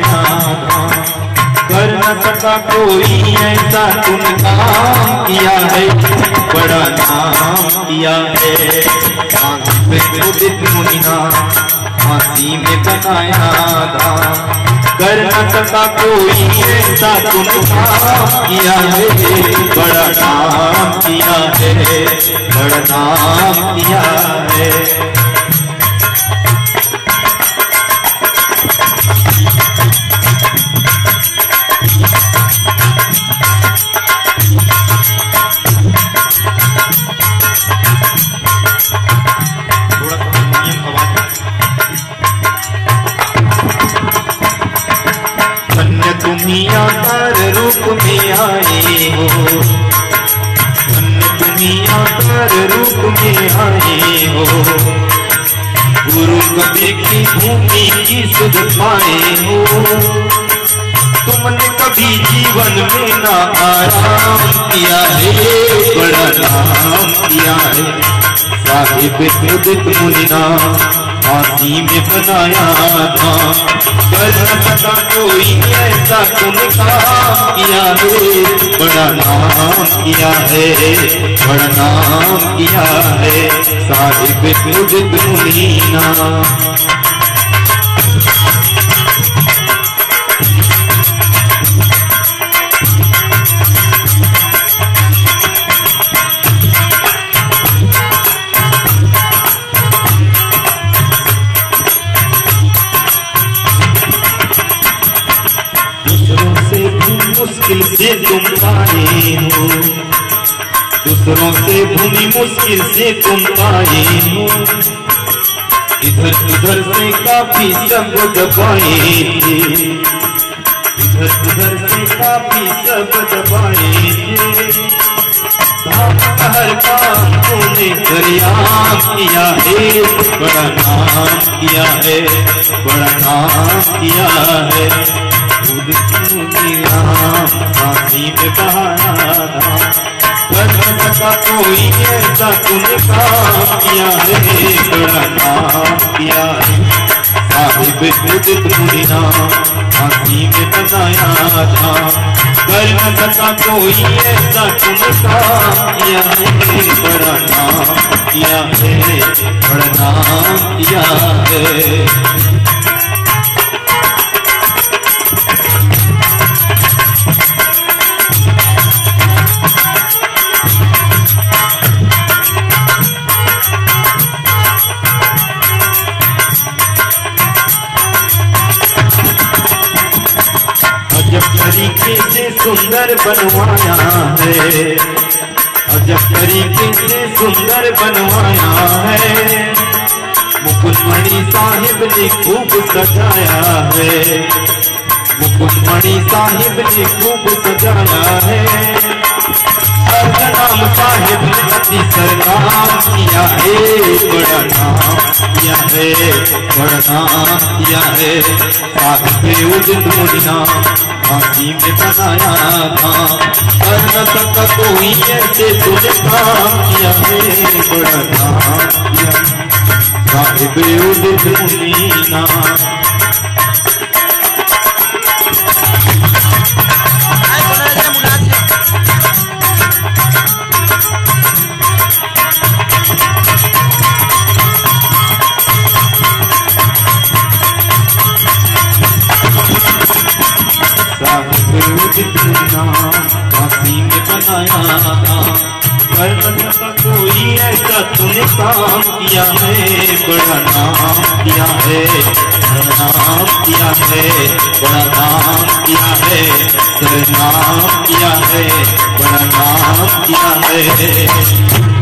बनाया धाम। कर न सका कोई ऐसा तुम काम किया है, बड़ा नाम किया है। आंख पे उदित मुनिना फांसी में बनाया धाम। कर न सका कोई ऐसा तुम काम किया है, बड़ा नाम किया है, बड़ा नाम किया है। तुम्हीं आकार रूप में आए हो, तुम्हीं आकार रूप में आए हो। गुरु कबीर की भूमि की सुध पाए हो। तुमने कभी जीवन में ना आराम किया है, बड़ा नाम किया है। साहिब उदित मुनिना फांसी में बनाया था। कर न सका कोई ऐसा तुम काम किया है, बड़ा नाम किया है, बड़ा नाम किया है। साहिब उदित मुनिना मुश्किल से तुम पाए हो, दूसरों से भूमि मुश्किल से तुम पाए हो। इधर उधर से काफी सब दबाए थे, इधर उधर से काफी सब दबाए थे। हर काम तूने दरियाम किया है, बड़ा नाम किया है, बड़ा नाम किया है। फांसी में बहाया था। कर न सका कोई ऐसा तुम काम किया है, बड़ा नाम किया है। साहिब उदित मुनिना फांसी में बनाया था। कर न सका कोई ऐसा तुम काम किया है, बड़ा नाम किया है, बड़ा नाम किया है। अजब तरीके से सुंदर बनवाया है, अजब तरीके से सुंदर बनवाया है। मुकुटमणि साहिब ने खूब सजाया है, मुकुटमणि साहिब ने खूब सजाया है। नाम साहिब ने अति सरनाम किया है, बड़ा नाम किया है, बड़ा नाम किया है। साहिब उदित मुनिना फांसी में बनाया था। कर न सका कोई ऐसे तुझे काम किया है, बड़ा नाम किया। साहिब उदित मुनिना फांसी में बनाया था। कर न सका कोई ऐसा तूने काम किया है, बड़ा नाम किया है, बड़ा नाम किया है, बड़ा नाम किया है। सरनाम किया है, बड़ा नाम किया है।